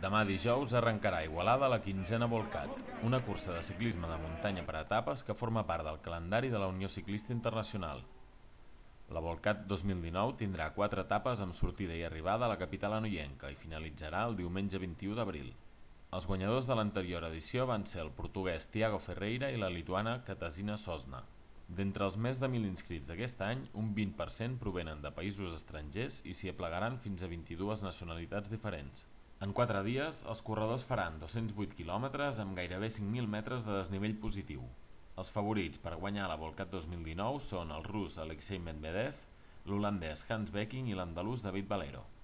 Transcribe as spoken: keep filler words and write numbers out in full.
Demà dijous arrencarà a Igualada la quinzena Volcat, una cursa de ciclisme de muntanya per etapes que forma part del calendari de la Unió Ciclista Internacional. La Volcat dos mil dinou tindrà quatre etapes amb sortida i arribada a la capital anoienca i finalitzarà el diumenge vint-i-u d'abril. Els guanyadors de l'anterior edició van ser el portuguès Tiago Ferreira i la lituana Katarzyna Sosna. D'entre els més de mil inscrits d'aquest any, un vint per cent provenen de països estrangers i s'hi aplegaran fins a vint-i-dues nacionalitats diferents. En quatre dies, els corredors faran dos-cents vuit quilòmetres amb gairebé cinc mil metres de desnivell positiu. Els favorits per guanyar la Volcat dos mil dinou són el rus Alexei Medvedev, l'holandès Hans Becking i l'andalús David Valero.